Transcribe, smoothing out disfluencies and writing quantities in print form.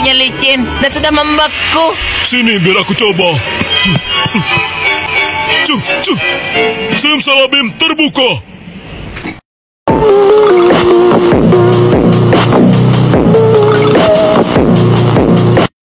kulitnya licin dan sudah membeku. Sini biar aku coba. Simsalabim terbuka.